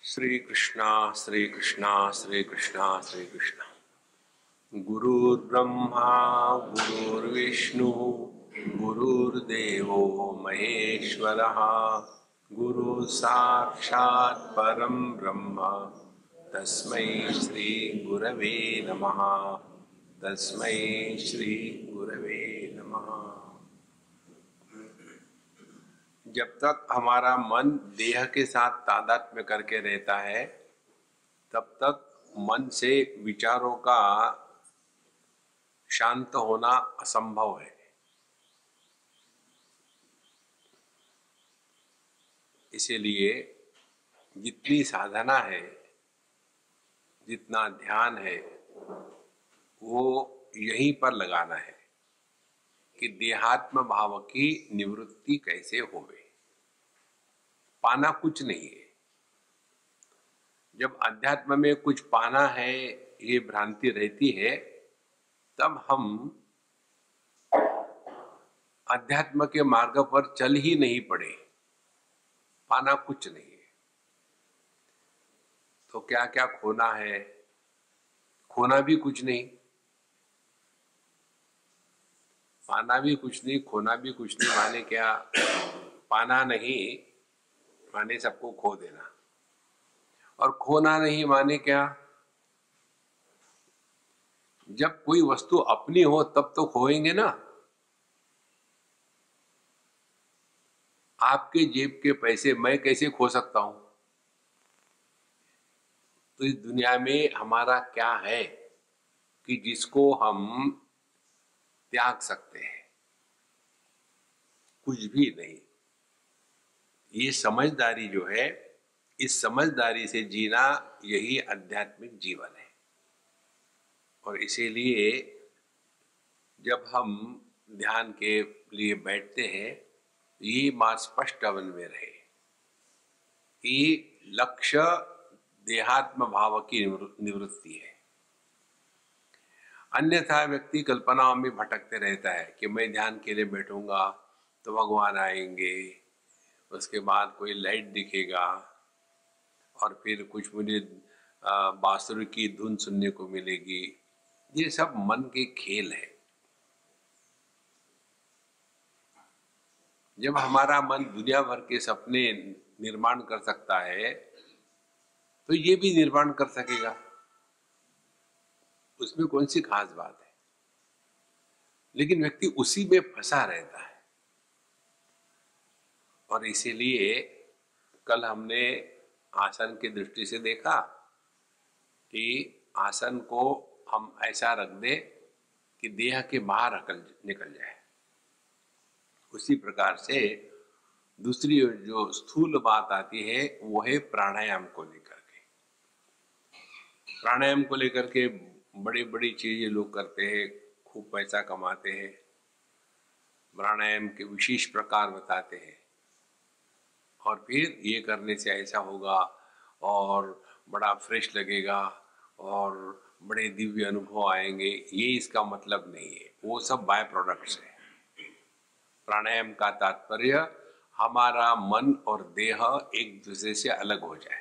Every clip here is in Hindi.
श्री कृष्णा श्री कृष्णा श्री कृष्णा श्री कृष्णा। गुरुर्ब्रह्मा गुरुर्विष्णु गुरुर्देवो महेश्वरः गुरु साक्षात् परम ब्रह्म तस्मै श्री गुरवे नमः। तस्मै श्री गुरवे नमः। जब तक हमारा मन देह के साथ तादात्म्य करके रहता है तब तक मन से विचारों का शांत होना असंभव है। इसीलिए जितनी साधना है, जितना ध्यान है, वो यहीं पर लगाना है कि देहात्म भाव की निवृत्ति कैसे होवे। पाना कुछ नहीं है। जब अध्यात्म में कुछ पाना है ये भ्रांति रहती है तब हम अध्यात्म के मार्ग पर चल ही नहीं पड़े। पाना कुछ नहीं है तो क्या क्या खोना है? खोना भी कुछ नहीं, पाना भी कुछ नहीं, खोना भी कुछ नहीं। माने क्या? पाना नहीं माने सबको खो देना, और खोना नहीं माने क्या? जब कोई वस्तु अपनी हो तब तो खोएंगे ना। आपके जेब के पैसे मैं कैसे खो सकता हूं? तो इस दुनिया में हमारा क्या है कि जिसको हम त्याग सकते हैं? कुछ भी नहीं। ये समझदारी जो है, इस समझदारी से जीना यही आध्यात्मिक जीवन है। और इसीलिए जब हम ध्यान के लिए बैठते हैं ये बात स्पष्ट मन में रहे कि लक्ष्य देहात्म भाव की निवृत्ति है। अन्यथा व्यक्ति कल्पनाओं में भटकते रहता है कि मैं ध्यान के लिए बैठूंगा तो भगवान आएंगे, उसके बाद कोई लाइट दिखेगा और फिर कुछ मुझे बांसुरी की धुन सुनने को मिलेगी। ये सब मन के खेल है। जब हमारा मन दुनिया भर के सपने निर्माण कर सकता है तो ये भी निर्माण कर सकेगा। उसमें कौन सी खास बात है? लेकिन व्यक्ति उसी में फंसा रहता है। और इसीलिए कल हमने आसन की दृष्टि से देखा कि आसन को हम ऐसा रख दें कि देह के बाहर निकल जाए। उसी प्रकार से दूसरी जो स्थूल बात आती है वो है प्राणायाम को लेकर के। प्राणायाम को लेकर के बड़ी बड़ी चीजें लोग करते हैं, खूब पैसा कमाते हैं, प्राणायाम के विशेष प्रकार बताते हैं और फिर ये करने से ऐसा होगा और बड़ा फ्रेश लगेगा और बड़े दिव्य अनुभव आएंगे। ये इसका मतलब नहीं है, वो सब बाय प्रोडक्ट्स है। प्राणायाम का तात्पर्य हमारा मन और देह एक दूसरे से अलग हो जाए।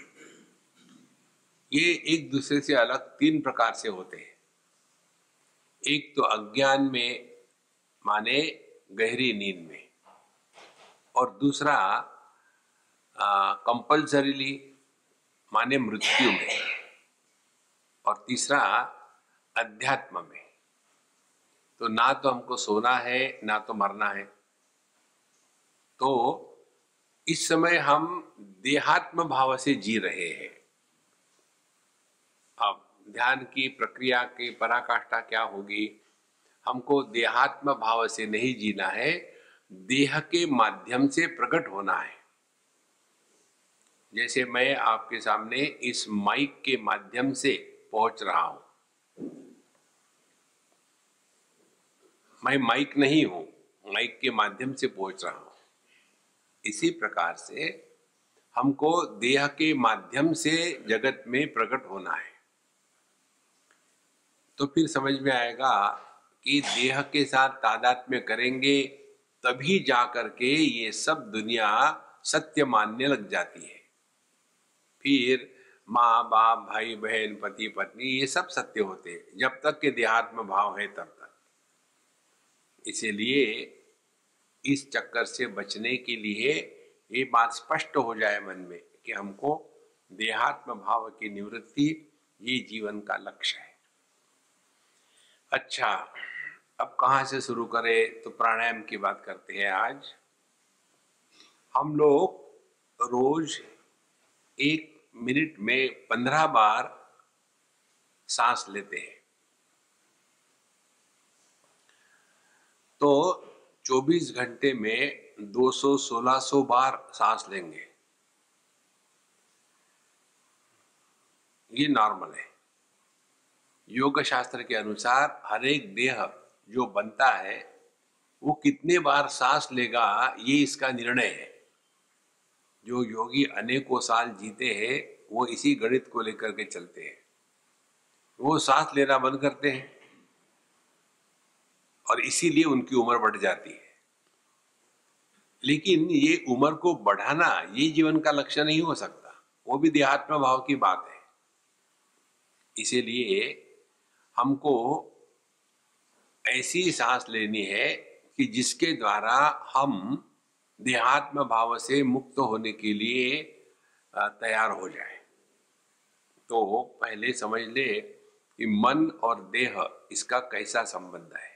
ये एक दूसरे से अलग तीन प्रकार से होते हैं। एक तो अज्ञान में माने गहरी नींद में, और दूसरा कंपल्सरीली माने मृत्यु में, और तीसरा अध्यात्म में। तो ना तो हमको सोना है ना तो मरना है। तो इस समय हम देहात्म भाव से जी रहे हैं। अब ध्यान की प्रक्रिया की पराकाष्ठा क्या होगी? हमको देहात्म भाव से नहीं जीना है, देह के माध्यम से प्रकट होना है। जैसे मैं आपके सामने इस माइक के माध्यम से पहुंच रहा हूं। मैं माइक नहीं हूं, माइक के माध्यम से पहुंच रहा हूं। इसी प्रकार से हमको देह के माध्यम से जगत में प्रकट होना है। तो फिर समझ में आएगा कि देह के साथ तादात्म्य करेंगे तभी जाकर के ये सब दुनिया सत्य मानने लग जाती है। फिर माँ बाप, भाई बहन, पति पत्नी, ये सब सत्य होते हैं जब तक के देहात्म भाव है तब तक। इसीलिए इस चक्कर से बचने के लिए ये बात स्पष्ट हो जाए मन में कि हमको देहात्म भाव की निवृत्ति ये जीवन का लक्ष्य है। अच्छा, अब कहाँ से शुरू करें? तो प्राणायाम की बात करते हैं आज। हम लोग रोज 1 मिनट में 15 बार सांस लेते हैं, तो 24 घंटे में 200-1600 बार सांस लेंगे। ये नॉर्मल है। योग शास्त्र के अनुसार हर एक देह जो बनता है वो कितने बार सांस लेगा ये इसका निर्णय है। जो योगी अनेकों साल जीते हैं वो इसी गणित को लेकर के चलते हैं। वो सांस लेना बंद करते हैं और इसीलिए उनकी उम्र बढ़ जाती है। लेकिन ये उम्र को बढ़ाना ये जीवन का लक्ष्य नहीं हो सकता, वो भी देहात्म भाव की बात है। इसीलिए हमको ऐसी सांस लेनी है कि जिसके द्वारा हम देहात्म भाव से मुक्त होने के लिए तैयार हो जाए। तो पहले समझ ले कि मन और देह इसका कैसा संबंध है।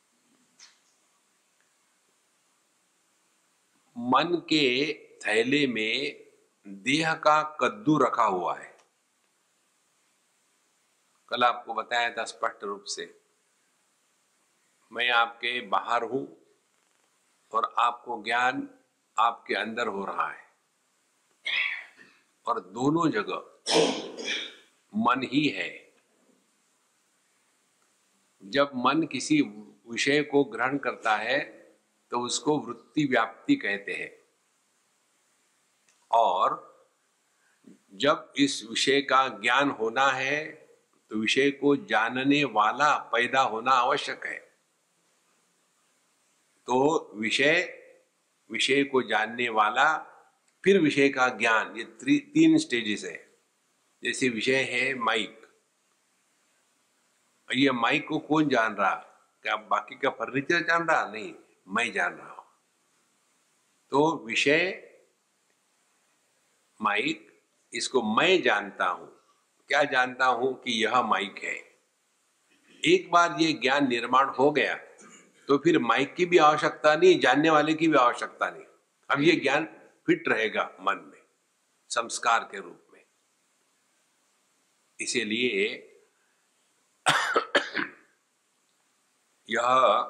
मन के थैले में देह का कद्दू रखा हुआ है। कल आपको बताया था स्पष्ट रूप से, मैं आपके बाहर हूं और आपको ज्ञान आपके अंदर हो रहा है, और दोनों जगह मन ही है। जब मन किसी विषय को ग्रहण करता है तो उसको वृत्ति व्याप्ति कहते हैं, और जब इस विषय का ज्ञान होना है तो विषय को जानने वाला पैदा होना आवश्यक है। तो विषय को जानने वाला, फिर विषय का ज्ञान, ये 3 स्टेजेस है। जैसे विषय है माइक, ये माइक को कौन जान रहा? क्या बाकी का फर्नीचर जान रहा? नहीं, मैं जान रहा हूं। तो विषय माइक, इसको मैं जानता हूं। क्या जानता हूं? कि यह माइक है। एक बार ये ज्ञान निर्माण हो गया तो फिर माइक की भी आवश्यकता नहीं, जानने वाले की भी आवश्यकता नहीं। अब ये ज्ञान फिट रहेगा मन में संस्कार के रूप में। इसीलिए यह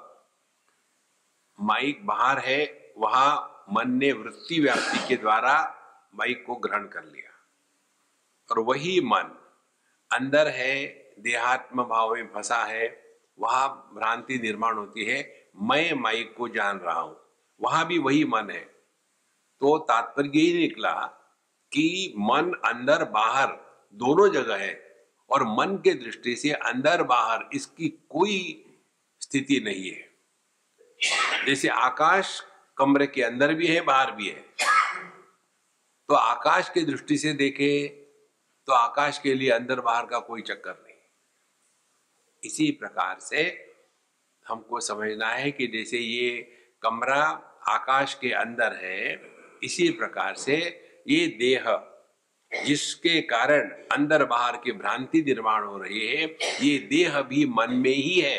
माइक बाहर है, वहां मन ने वृत्ति व्याप्ति के द्वारा माइक को ग्रहण कर लिया, और वही मन अंदर है, देहात्म भाव में फंसा है, वहां भ्रांति निर्माण होती है, मैं माइक को जान रहा हूं, वहां भी वही मन है। तो तात्पर्य यही निकला कि मन अंदर बाहर दोनों जगह है, और मन के दृष्टि से अंदर बाहर इसकी कोई स्थिति नहीं है। जैसे आकाश कमरे के अंदर भी है, बाहर भी है। तो आकाश की दृष्टि से देखे तो आकाश के लिए अंदर बाहर का कोई चक्कर नहीं। इसी प्रकार से हमको समझना है कि जैसे ये कमरा आकाश के अंदर है, इसी प्रकार से ये देह जिसके कारण अंदर बाहर की भ्रांति निर्माण हो रही है, ये देह भी मन में ही है।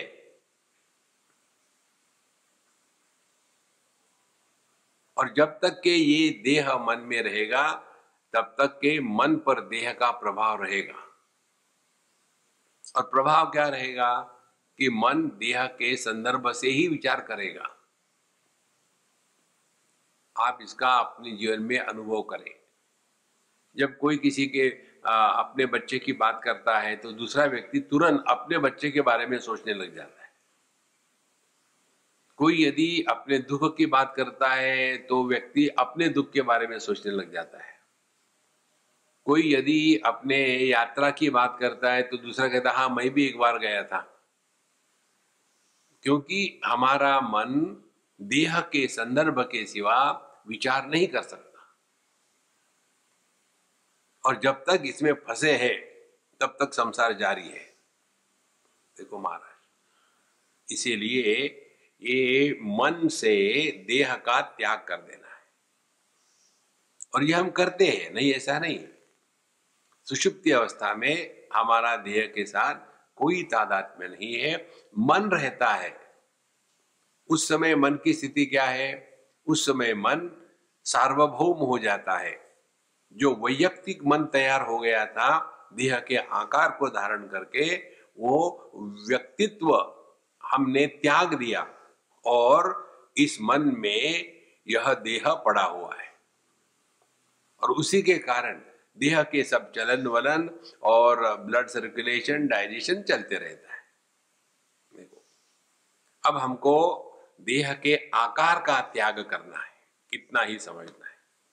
और जब तक के ये देह मन में रहेगा तब तक के मन पर देह का प्रभाव रहेगा। और प्रभाव क्या रहेगा? कि मन देह के संदर्भ से ही विचार करेगा। आप इसका अपने जीवन में अनुभव करें। जब कोई किसी के अपने बच्चे की बात करता है तो दूसरा व्यक्ति तुरंत अपने बच्चे के बारे में सोचने लग जाता है। कोई यदि अपने दुख की बात करता है तो व्यक्ति अपने दुख के बारे में सोचने लग जाता है। कोई यदि अपने यात्रा की बात करता है तो दूसरा कहता है हाँ मैं भी एक बार गया था। क्योंकि हमारा मन देह के संदर्भ के सिवा विचार नहीं कर सकता। और जब तक इसमें फंसे हैं तब तक संसार जारी है। देखो महाराज, इसीलिए ये मन से देह का त्याग कर देना है, और ये हम करते हैं, नहीं ऐसा नहीं। सुषुप्ति अवस्था में हमारा देह के साथ कोई तादात्म्य नहीं है, मन रहता है। उस समय मन की स्थिति क्या है? उस समय मन सार्वभौम हो जाता है। जो वैयक्तिक मन तैयार हो गया था देह के आकार को धारण करके, वो व्यक्तित्व हमने त्याग दिया, और इस मन में यह देह पड़ा हुआ है, और उसी के कारण देह के सब चलन वलन और ब्लड सर्कुलेशन, डाइजेशन चलते रहता है। देखो, अब हमको देह के आकार का त्याग करना है, कितना ही समझना है।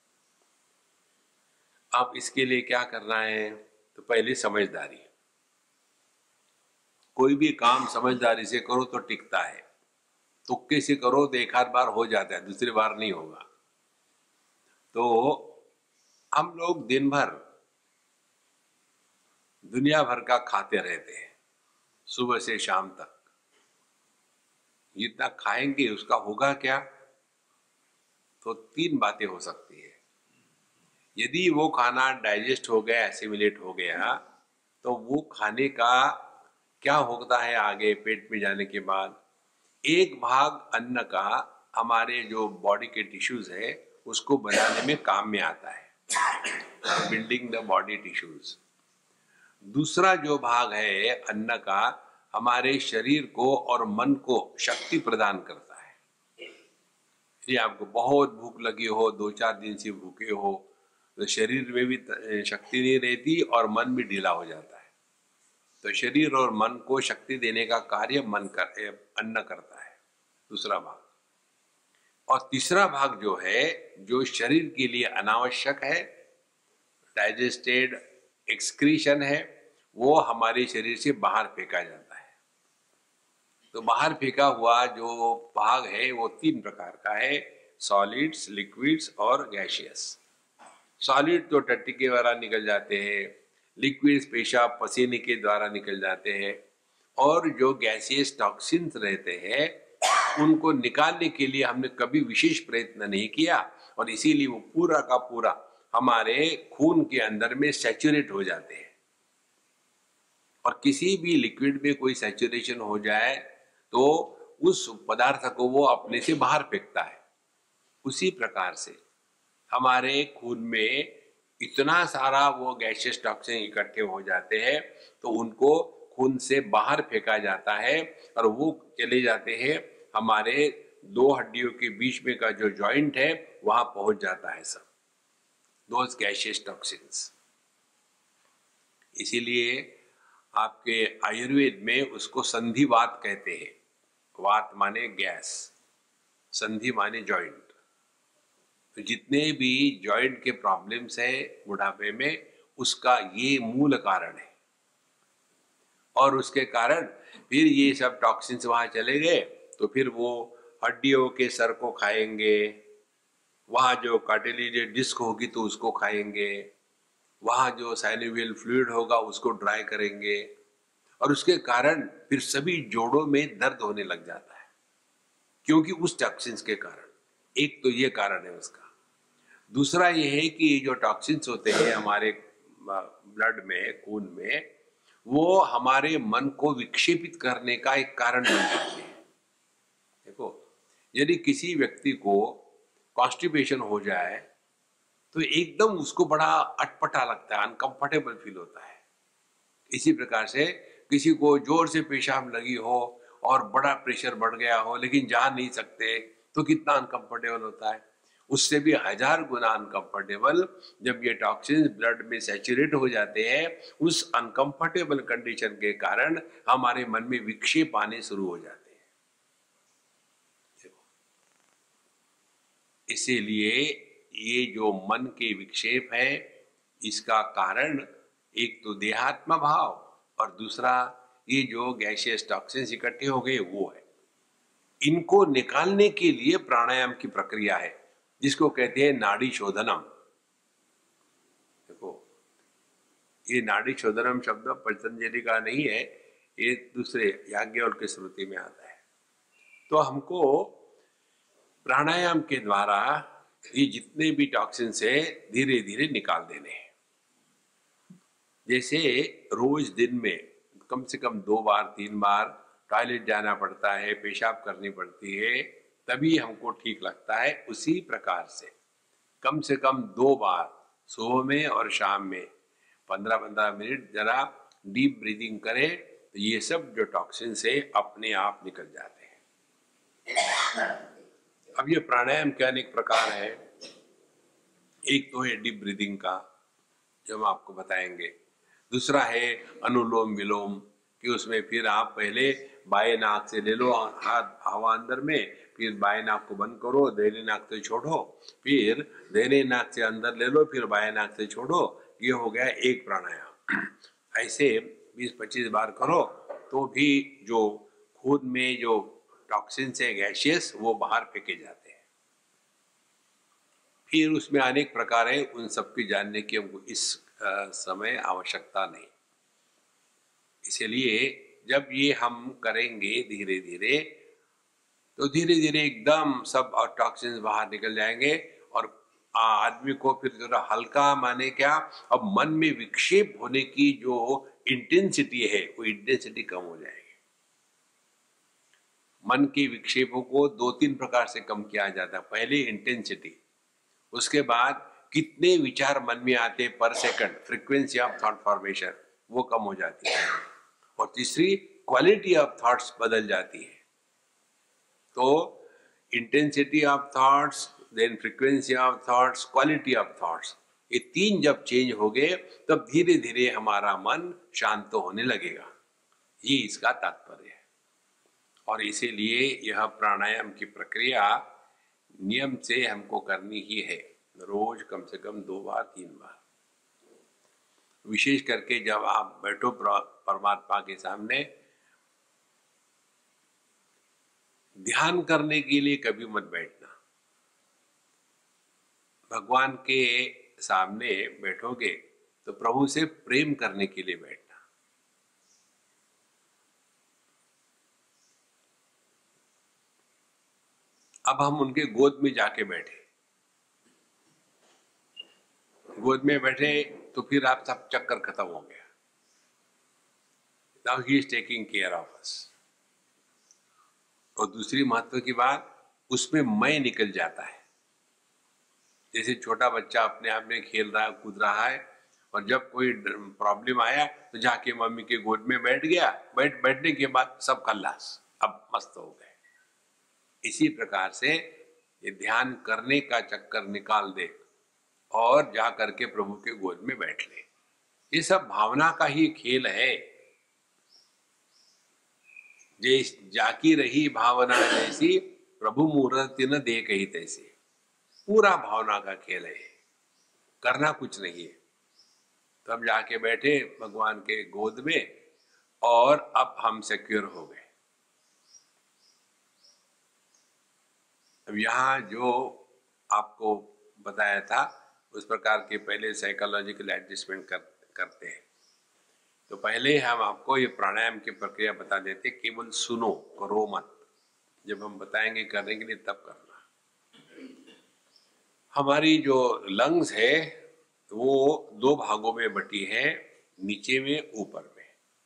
अब इसके लिए क्या करना है? तो पहले समझदारी। कोई भी काम समझदारी से करो तो टिकता है, तुक्के से करो तो एक आध बार हो जाता है, दूसरी बार नहीं होगा। तो हम लोग दिन भर दुनिया भर का खाते रहते हैं, सुबह से शाम तक। जितना खाएंगे उसका होगा क्या? तो तीन बातें हो सकती है। यदि वो खाना डाइजेस्ट हो गया, एसिमिलेट हो गया, तो वो खाने का क्या होता है आगे पेट में जाने के बाद? एक भाग अन्न का हमारे जो बॉडी के टिश्यूज है उसको बनाने में काम में आता है, बिल्डिंग द बॉडी टिश्यूज। दूसरा जो भाग है अन्न का, हमारे शरीर को और मन को शक्ति प्रदान करता है। यदि आपको बहुत भूख लगी हो, 2-4 दिन से भूखे हो, तो शरीर में भी शक्ति नहीं रहती और मन भी ढीला हो जाता है। तो शरीर और मन को शक्ति देने का कार्य अन्न करता है, दूसरा भाग। और तीसरा भाग जो है, जो शरीर के लिए अनावश्यक है, डाइजेस्टेड एक्सक्रीशन है, वो हमारे शरीर से बाहर फेंका जाता है। तो बाहर फेंका हुआ जो भाग है वो 3 प्रकार का है, सॉलिड्स, लिक्विड्स और गैसियस। सॉलिड तो टट्टी के द्वारा निकल जाते हैं, लिक्विड्स पेशाब पसीने के द्वारा निकल जाते हैं, और जो गैसियस टॉक्सिन्स रहते हैं उनको निकालने के लिए हमने कभी विशेष प्रयत्न नहीं किया, और इसीलिए वो पूरा का पूरा हमारे खून के अंदर में सैचुरेट हो जाते हैं। और किसी भी लिक्विड में कोई सैचुरेशन हो जाए तो उस पदार्थ को वो अपने से बाहर फेंकता है। उसी प्रकार से हमारे खून में इतना सारा वो गैसियस टॉक्सिन इकट्ठे हो जाते हैं, तो उनको खून से बाहर फेंका जाता है, और वो चले जाते हैं हमारे 2 हड्डियों के बीच में का जो जॉइंट है वहां पहुंच जाता है सब दोज गैसियस टॉक्सिन्स। इसीलिए आपके आयुर्वेद में उसको संधिवात कहते हैं। वात माने गैस, संधि माने जॉइंट। तो जितने भी जॉइंट के प्रॉब्लम्स है बुढ़ापे में, उसका ये मूल कारण है। और उसके कारण फिर ये सब टॉक्सिन्स वहां चले गए, तो फिर वो हड्डियों के सर को खाएंगे, वहां जो कार्टिलेज डिस्क होगी तो उसको खाएंगे, वहां जो साइनोवियल फ्लूइड होगा उसको ड्राई करेंगे, और उसके कारण फिर सभी जोड़ों में दर्द होने लग जाता है, क्योंकि उस टॉक्सिन्स के कारण। एक तो ये कारण है उसका। दूसरा ये है कि जो टॉक्सिन्स होते हैं हमारे ब्लड में, खून में, वो हमारे मन को विक्षेपित करने का एक कारण बन जाते हैं। देखो, यदि किसी व्यक्ति को कॉन्स्टिपेशन हो जाए तो एकदम उसको बड़ा अटपटा लगता है, अनकंफर्टेबल फील होता है। इसी प्रकार से किसी को जोर से पेशाब लगी हो और बड़ा प्रेशर बढ़ गया हो लेकिन जा नहीं सकते, तो कितना अनकंफर्टेबल होता है। उससे भी 1000 गुना अनकंफर्टेबल जब ये टॉक्सिन्स ब्लड में सैचुरेट हो जाते हैं। उस अनकंफर्टेबल कंडीशन के कारण हमारे मन में विक्षेप आने शुरू हो जाते हैं। इसीलिए ये जो मन के विक्षेप है, इसका कारण एक तो देहात्म भाव, और दूसरा ये जो गैसियस टॉक्सिन्स इकट्ठे हो गए वो है। इनको निकालने के लिए प्राणायाम की प्रक्रिया है, जिसको कहते हैं नाड़ी शोधनम। देखो, ये नाड़ी शोधनम शब्द पतंजलि का नहीं है, ये दूसरे याज्ञवल्क्य के श्रुति में आता है। तो हमको प्राणायाम के द्वारा ये जितने भी टॉक्सिन्स है धीरे धीरे निकाल देने हैं। जैसे रोज दिन में कम से कम 2 बार 3 बार टॉयलेट जाना पड़ता है, पेशाब करनी पड़ती है, तभी हमको ठीक लगता है। उसी प्रकार से कम 2 बार सुबह में और शाम में 15-15 मिनट जरा डीप ब्रीदिंग करें, तो ये सब जो टॉक्सिन्स है अपने आप निकल जाते हैं। अब ये प्राणायाम के अनेक प्रकार है। एक तो है डीप ब्रीदिंग का, जो हम आपको बताएंगे। दूसरा है अनुलोम विलोम, कि उसमें फिर आप पहले बाएं नाक से ले लो हाथ हवा अंदर में, फिर बाएं नाक को बंद करो, दाहिने नाक से छोड़ो, फिर दाहिने नाक से अंदर ले लो, फिर बाएं नाक से छोड़ो। ये हो गया एक प्राणायाम। ऐसे 20-25 बार करो तो भी जो खून में जो टॉक्सिन्स है गैसियस, वो बाहर फेंके जाते हैं। फिर उसमें अनेक प्रकार है, उन सबकी जानने की हमको इस समय आवश्यकता नहीं। इसलिए जब ये हम करेंगे धीरे धीरे, तो धीरे धीरे एकदम सब टॉक्सिन्स बाहर निकल जाएंगे और आदमी को फिर थोड़ा हल्का, माने क्या, अब मन में विक्षेप होने की जो इंटेंसिटी है वो इंटेंसिटी कम हो जाएगी। मन के विक्षेपों को 2-3 प्रकार से कम किया जाता है। पहले इंटेंसिटी, उसके बाद कितने विचार मन में आते पर second, frequency of thought formation, वो कम हो जाती है। और तीसरी क्वालिटी ऑफ थॉट्स बदल जाती है। तो intensity of thoughts, then frequency of thoughts, quality of thoughts, ये 3 जब चेंज हो गए तब धीरे धीरे हमारा मन शांत होने लगेगा। ये इसका तात्पर्य है। और इसीलिए यह प्राणायाम की प्रक्रिया नियम से हमको करनी ही है, रोज कम से कम 2 बार 3 बार। विशेष करके जब आप बैठो परमात्मा के सामने, ध्यान करने के लिए कभी मत बैठना। भगवान के सामने बैठोगे तो प्रभु से प्रेम करने के लिए बैठना। अब हम उनके गोद में जाके बैठे, गोद में बैठे तो फिर आप सब चक्कर खत्म हो गया। Now he is taking care of us। और दूसरी महत्व की बात, उसमें मैं निकल जाता है। जैसे छोटा बच्चा अपने आप में खेल रहा है, कूद रहा है, और जब कोई प्रॉब्लम आया तो जाके मम्मी के गोद में बैठ गया। बैठने के बाद सब खल्लास, अब मस्त हो गए। इसी प्रकार से ये ध्यान करने का चक्कर निकाल दे और जा करके प्रभु के गोद में बैठ ले। ये सब भावना का ही खेल है। जाकी रही भावना जैसी, प्रभु मूर्ति न दे कही तैसी। पूरा भावना का खेल है, करना कुछ नहीं है। तो हम जाके बैठे भगवान के गोद में और अब हम सिक्योर हो गए। अब यहाँ जो आपको बताया था उस प्रकार के पहले साइकोलॉजिकल एडजस्टमेंट करते हैं। तो पहले हम आपको ये प्राणायाम की प्रक्रिया बता देते, केवल सुनो, करो मत। जब हम बताएंगे करने के लिए तब करना। हमारी जो लंग्स है वो 2 भागों में बटी है, नीचे में ऊपर में।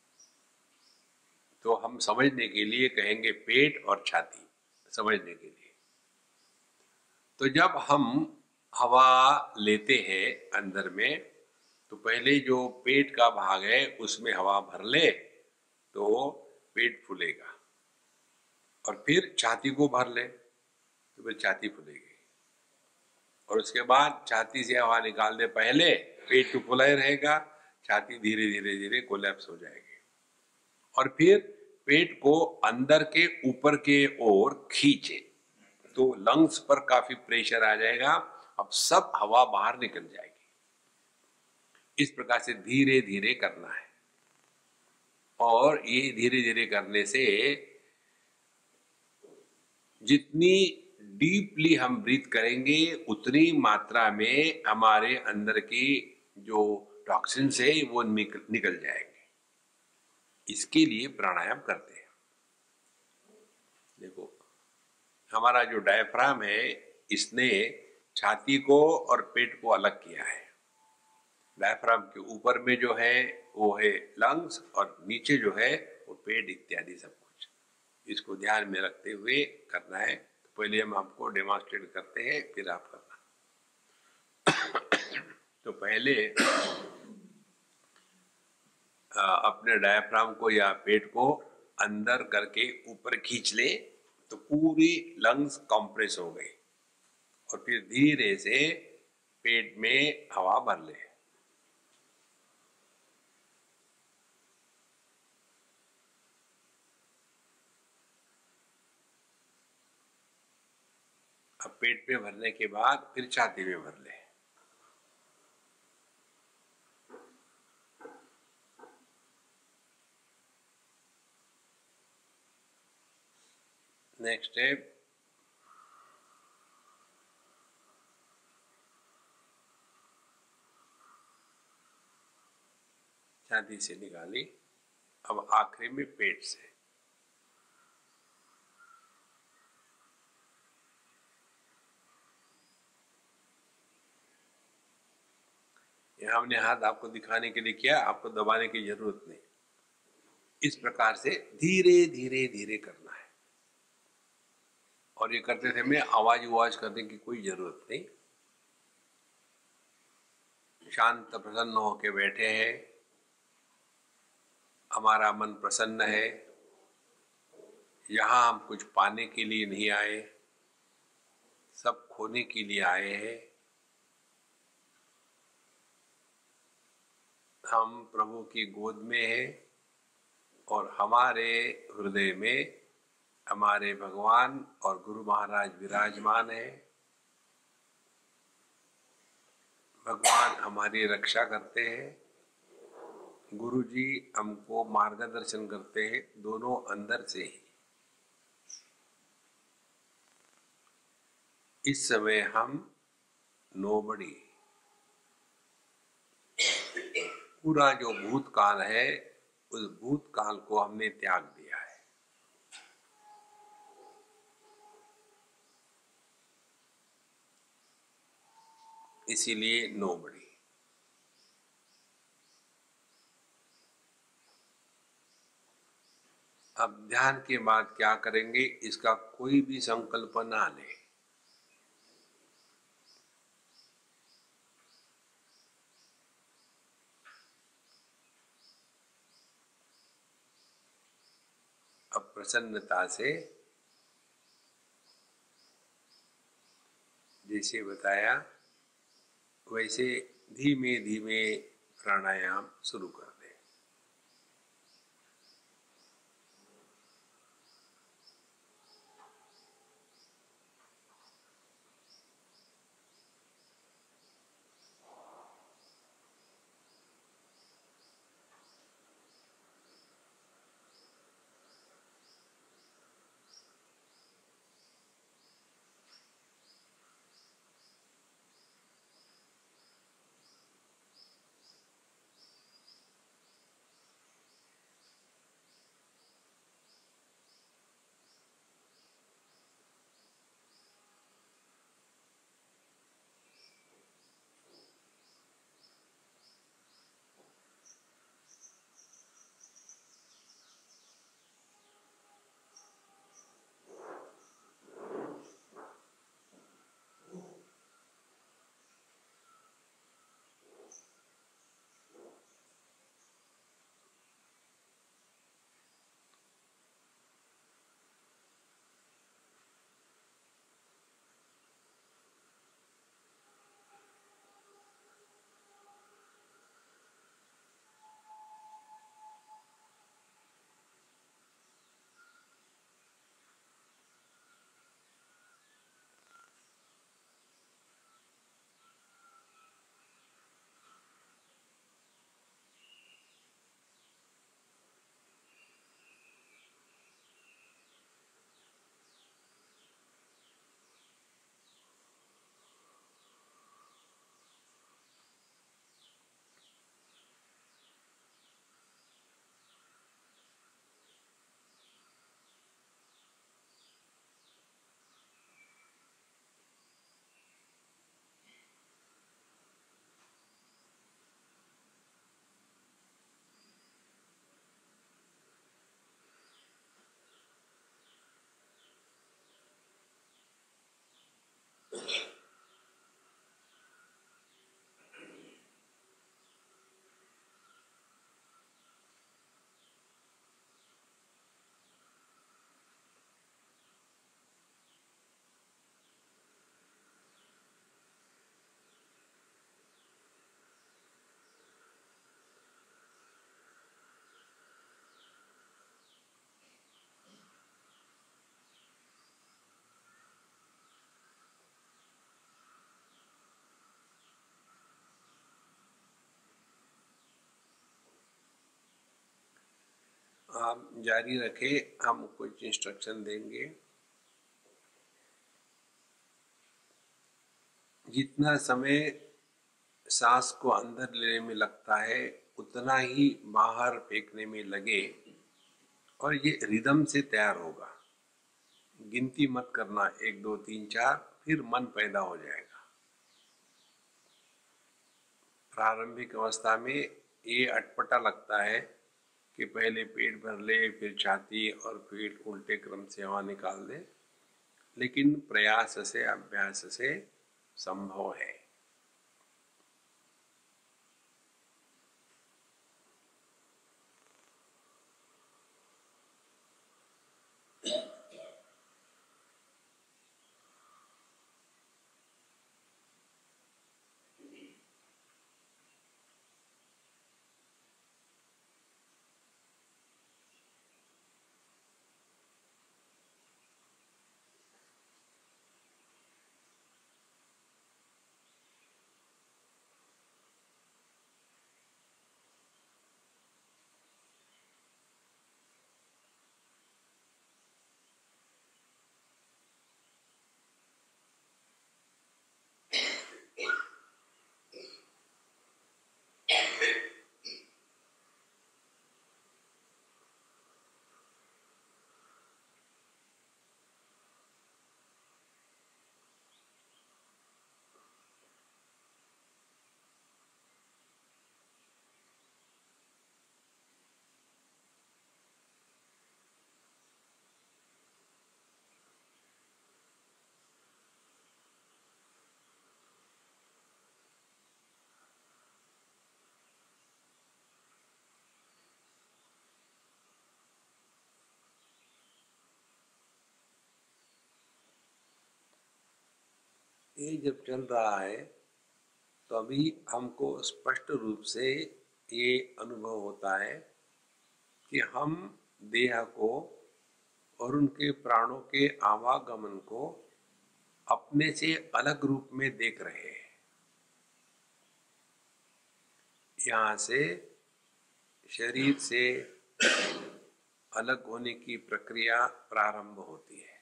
तो हम समझने के लिए कहेंगे पेट और छाती, समझने के लिए। तो जब हम हवा लेते हैं अंदर में, तो पहले जो पेट का भाग है उसमें हवा भर ले तो पेट फूलेगा, और फिर छाती को भर ले तो फिर छाती फूलेगी, और उसके बाद छाती से हवा निकाल दे पहले, पेट तो फुला ही रहेगा, छाती धीरे धीरे धीरे कोलैप्स हो जाएगी। और फिर पेट को अंदर के ऊपर के ओर खींचे तो लंग्स पर काफी प्रेशर आ जाएगा, अब सब हवा बाहर निकल जाएगी। इस प्रकार से धीरे धीरे करना है। और ये धीरे धीरे करने से जितनी डीपली हम ब्रीथ करेंगे उतनी मात्रा में हमारे अंदर की जो टॉक्सिन से वो निकल जाएंगे। इसके लिए प्राणायाम करते हैं। देखो, हमारा जो डायफ्राम है, इसने छाती को और पेट को अलग किया है। डायफ्राम के ऊपर में जो है वो है लंग्स, और नीचे जो है वो पेट इत्यादि सब कुछ। इसको ध्यान में रखते हुए करना है। तो पहले हम आपको डेमोन्स्ट्रेट करते हैं, फिर आप करना। तो पहले अपने डायफ्राम को या पेट को अंदर करके ऊपर खींच ले, तो पूरी लंग्स कंप्रेस हो गई। और फिर धीरे से पेट में हवा भर ले। अब पेट में भरने के बाद फिर छाती में भर ले। नेक्स्ट स्टेप, छाती से निकाली। अब आखिरी में पेट से। ये हमने हाथ आपको दिखाने के लिए किया, आपको दबाने की जरूरत नहीं। इस प्रकार से धीरे धीरे धीरे करना है। और ये करते समय आवाज करने की कोई जरूरत नहीं। शांत प्रसन्न होके बैठे हैं, हमारा मन प्रसन्न है। यहाँ हम कुछ पाने के लिए नहीं आए, सब खोने के लिए आए हैं। हम प्रभु की गोद में हैं और हमारे हृदय में हमारे भगवान और गुरु महाराज विराजमान है। भगवान हमारी रक्षा करते हैं, गुरु जी हमको मार्गदर्शन करते हैं, दोनों अंदर से ही। इस समय हम नोबडी, पूरा जो भूतकाल है उस भूतकाल को हमने त्याग दिया है। इसीलिए नोबडी। अब ध्यान के बाद क्या करेंगे, इसका कोई भी संकल्प ना ले। अब प्रसन्नता से, जैसे बताया वैसे धीमे धीमे प्राणायाम शुरू कर दें। आप जारी रखें, हम कुछ इंस्ट्रक्शन देंगे। जितना समय सांस को अंदर लेने में लगता है उतना ही बाहर फेंकने में लगे, और ये रिदम से तैयार होगा। गिनती मत करना 1 2 3 4, फिर मन पैदा हो जाएगा। प्रारंभिक अवस्था में ये अटपटा लगता है कि पहले पेट भर ले, फिर छाती, और फिर उल्टे क्रम से हवा निकाल दे, लेकिन प्रयास से, अभ्यास से संभव है। ये जब चल रहा है तो अभी हमको स्पष्ट रूप से ये अनुभव होता है कि हम देह को और उनके प्राणों के आवागमन को अपने से अलग रूप में देख रहे हैं। यहाँ से शरीर से अलग होने की प्रक्रिया प्रारंभ होती है।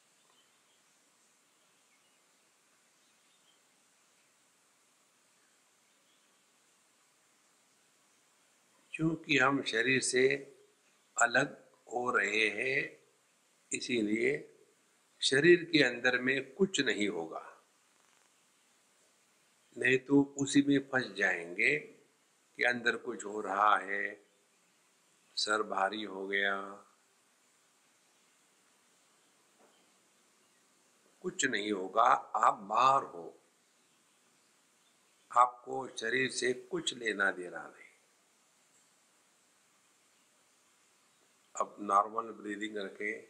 क्योंकि हम शरीर से अलग हो रहे हैं, इसीलिए शरीर के अंदर में कुछ नहीं होगा, नहीं तो उसी में फंस जाएंगे कि अंदर कुछ हो रहा है, सर भारी हो गया। कुछ नहीं होगा, आप बाहर हो, आपको शरीर से कुछ लेना देना नहीं। अब नॉर्मल ब्रीदिंग रखें।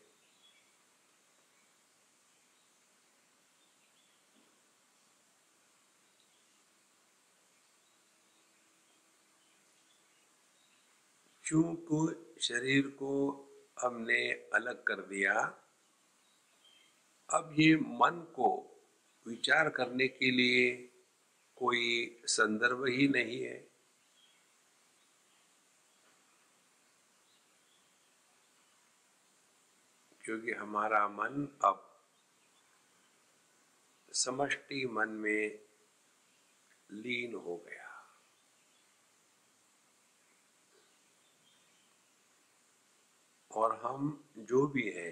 चूंकि शरीर को हमने अलग कर दिया, अब ये मन को विचार करने के लिए कोई संदर्भ ही नहीं है। क्योंकि हमारा मन अब समष्टि मन में लीन हो गया। और हम जो भी है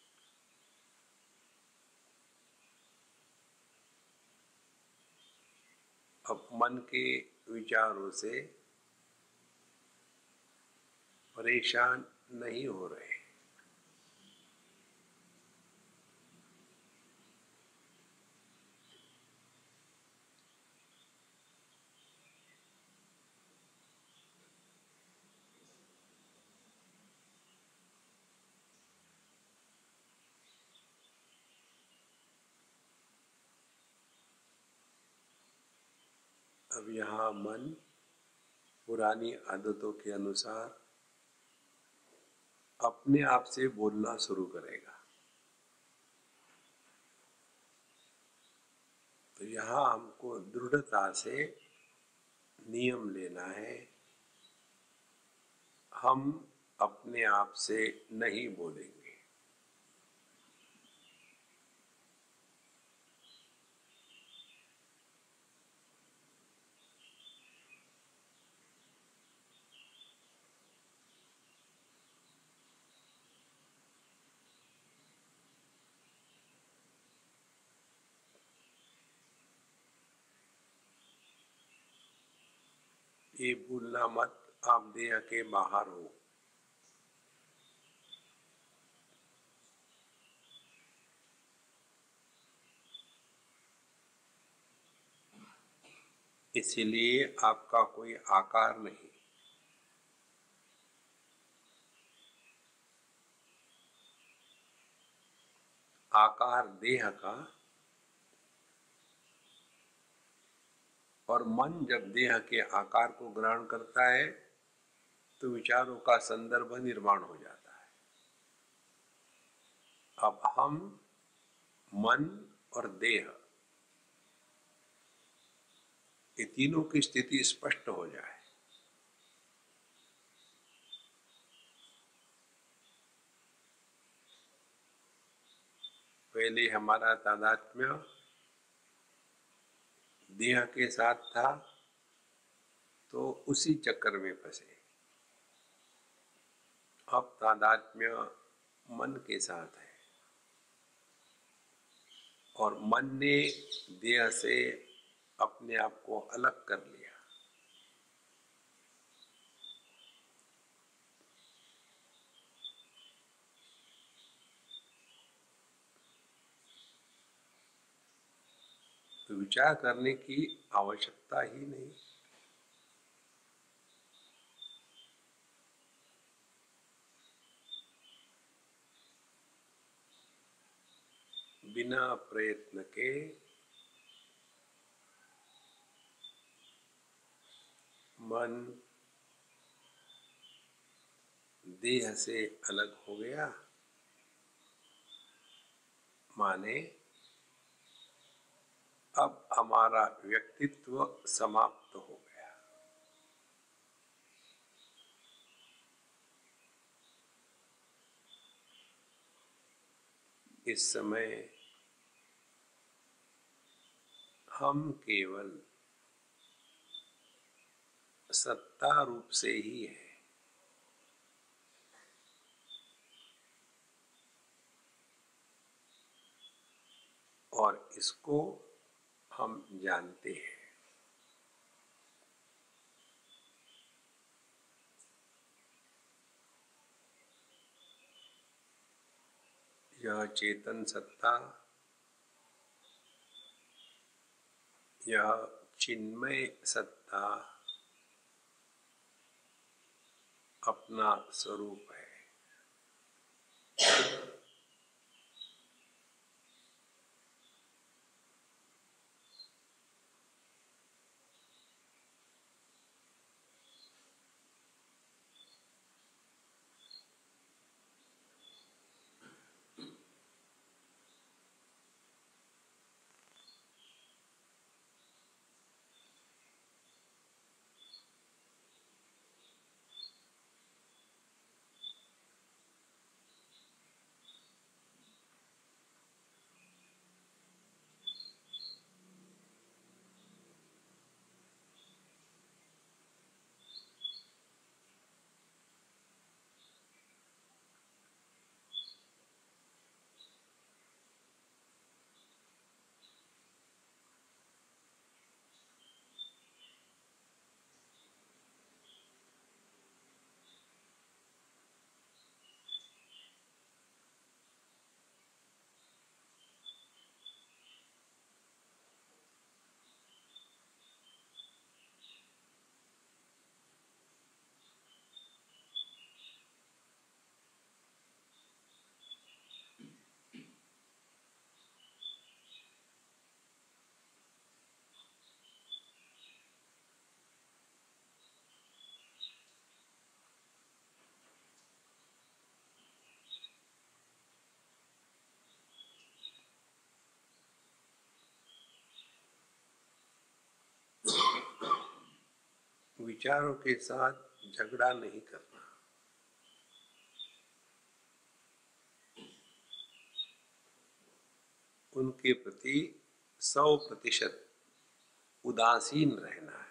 अब मन के विचारों से परेशान नहीं हो रहे। अब यहाँ मन पुरानी आदतों के अनुसार अपने आप से बोलना शुरू करेगा। तो यहाँ हमको दृढ़ता से नियम लेना है। हम अपने आप से नहीं बोलेंगे। ये भूलना मत, आप देह के बाहर हो। इसलिए आपका कोई आकार नहीं। आकार देह का, और मन जब देह के आकार को ग्रहण करता है तो विचारों का संदर्भ निर्माण हो जाता है। अब हम, मन और देह, ये तीनों की स्थिति स्पष्ट हो जाए, पहले हमारा तादात्म्य देह के साथ था तो उसी चक्कर में फंसे। अब तादात्म्य मन के साथ है और मन ने देह से अपने आप को अलग कर लिया। तो विचार करने की आवश्यकता ही नहीं। बिना प्रयत्न के मन देह से अलग हो गया, माने अब हमारा व्यक्तित्व समाप्त हो गया। इस समय हम केवल सत्ता रूप से ही है। और इसको हम जानते हैं। यह चेतन सत्ता, यह चिन्मय सत्ता अपना स्वरूप है। विचारों के साथ झगड़ा नहीं करना। उनके प्रति 100% उदासीन रहना है।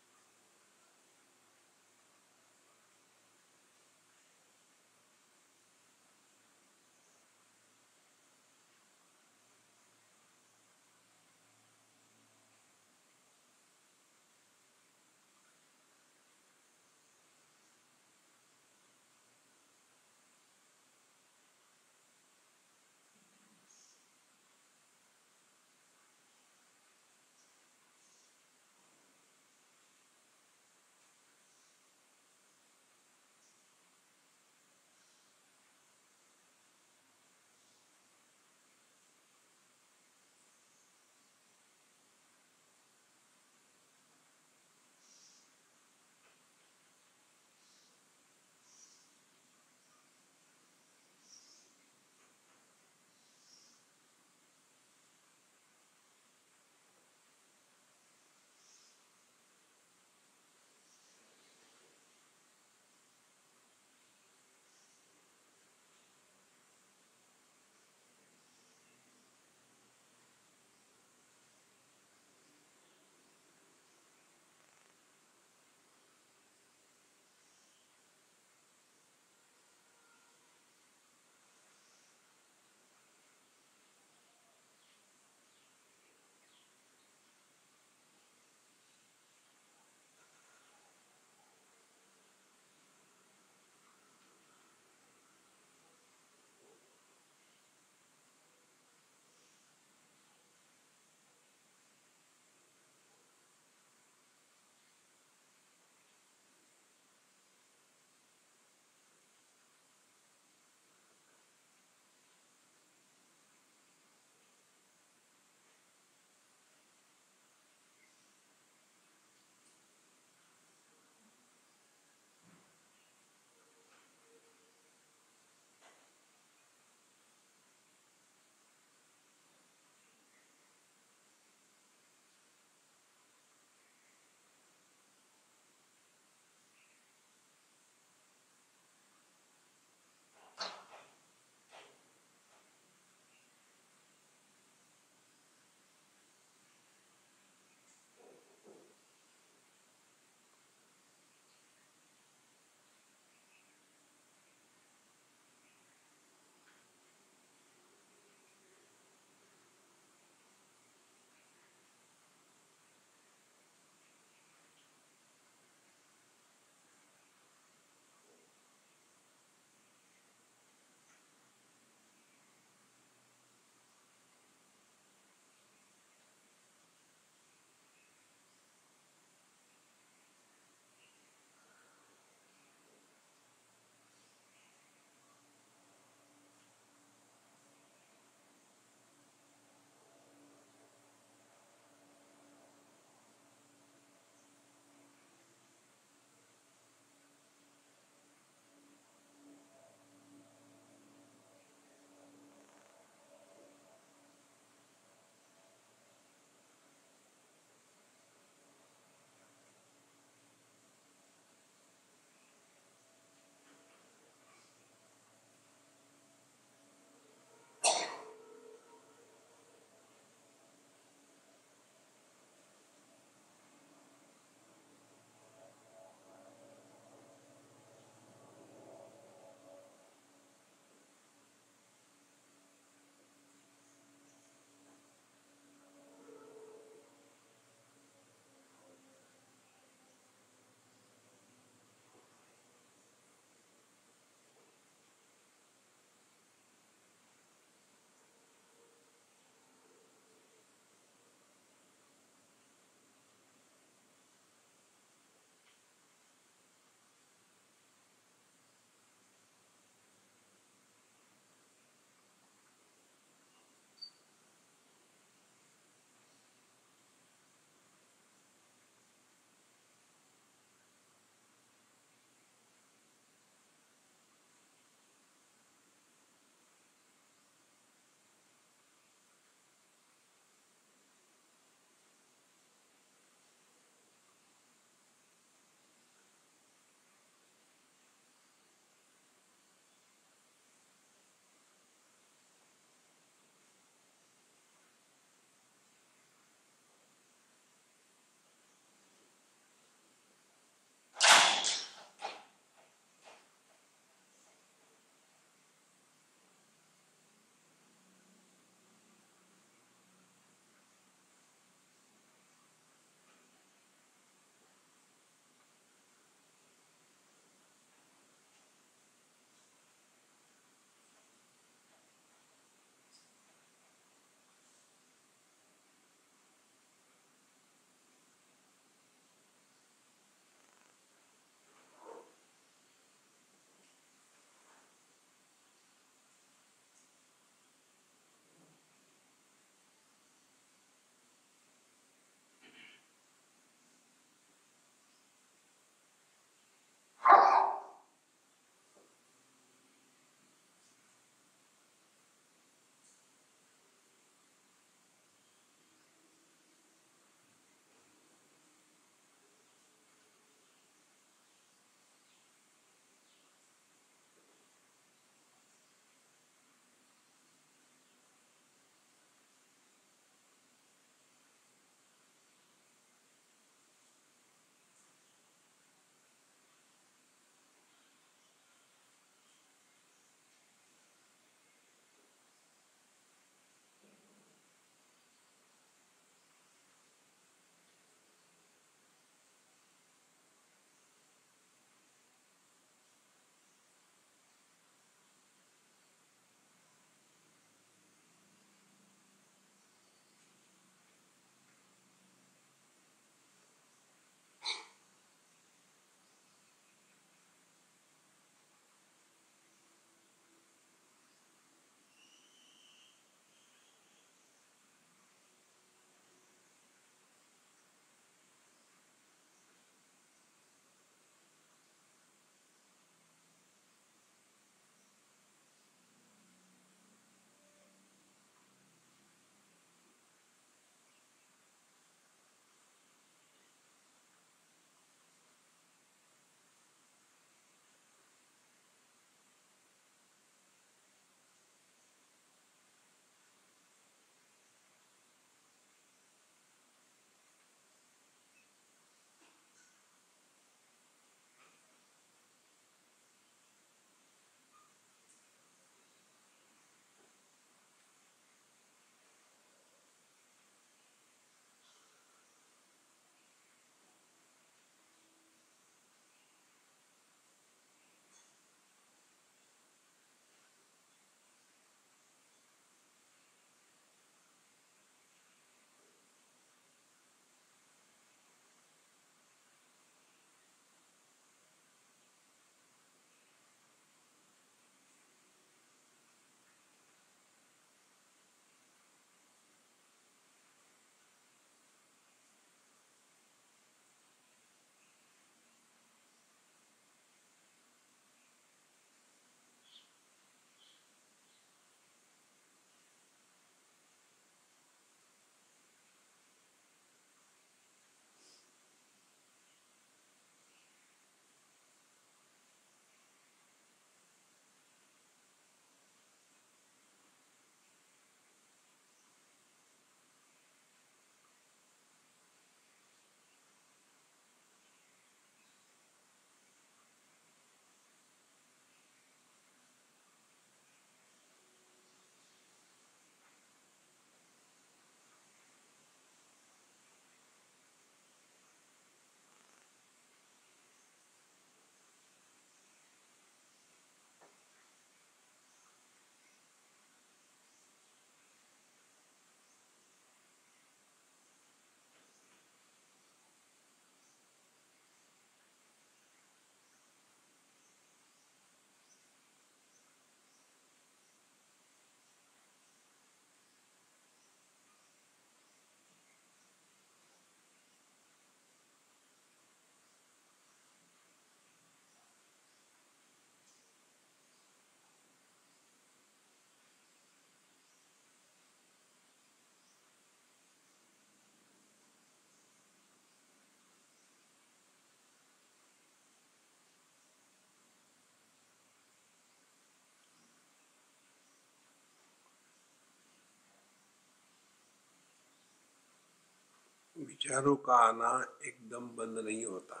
विचारों का आना एकदम बंद नहीं होता।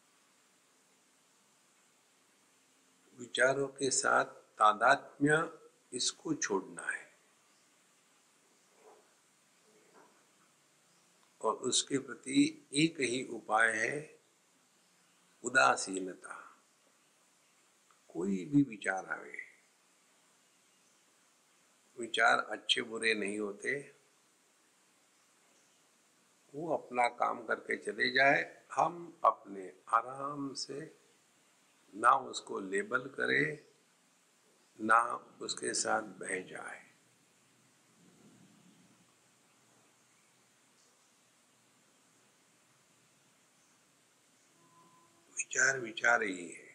विचारों के साथ तादात्म्य, इसको छोड़ना है और उसके प्रति एक ही उपाय है, उदासीनता। कोई भी विचार आवे, विचार अच्छे बुरे नहीं होते, वो अपना काम करके चले जाए, हम अपने आराम से ना उसको लेबल करें, ना उसके साथ बह जाए। विचार विचार ही है,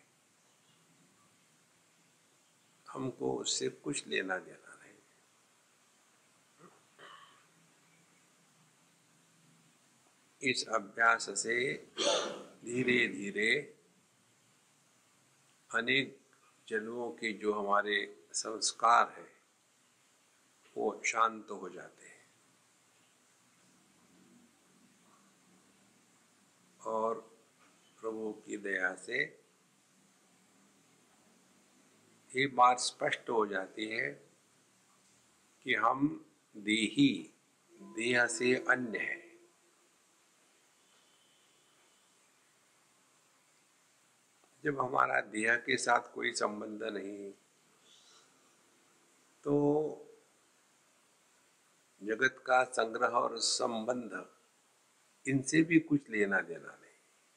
हमको उससे कुछ लेना देना नहीं। इस अभ्यास से धीरे धीरे अनेक जन्मों के जो हमारे संस्कार हैं वो शांत हो जाते हैं और प्रभु की दया से ये बात स्पष्ट हो जाती है कि हम देही, देह से अन्य है। जब हमारा देह के साथ कोई संबंध नहीं तो जगत का संग्रह और संबंध, इनसे भी कुछ लेना देना नहीं।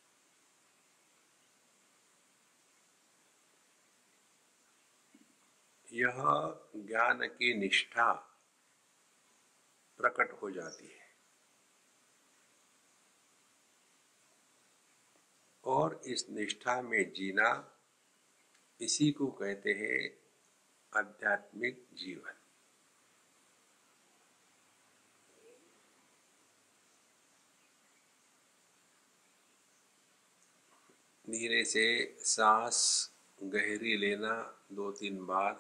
यह ज्ञान की निष्ठा प्रकट हो जाती है और इस निष्ठा में जीना, इसी को कहते हैं आध्यात्मिक जीवन। धीरे से सांस गहरी लेना 2-3 बार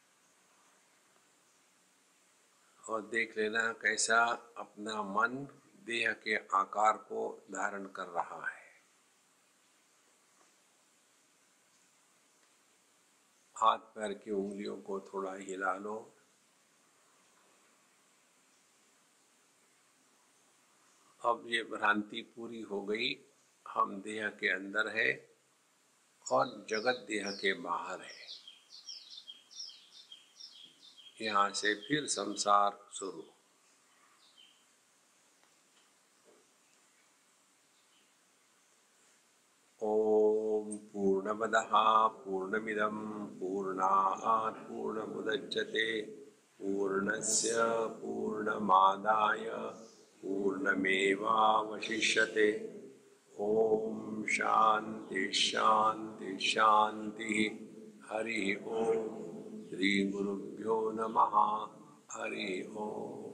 और देख लेना कैसा अपना मन देह के आकार को धारण कर रहा है। हाथ पैर की उंगलियों को थोड़ा हिला लो। अब ये भ्रांति पूरी हो गई, हम देह के अंदर है और जगत देह के बाहर है। यहाँ से फिर संसार शुरू। ओम पूर्णमदः पूर्णमिदं पूर्णात् पूर्णमुदच्यते पूर्णस्य पूर्णमादाय पूर्णमेवावशिष्यते। ओम शांति शांति शांति। हरि ओम। श्री गुरुभ्यो नमः। हरि ओम।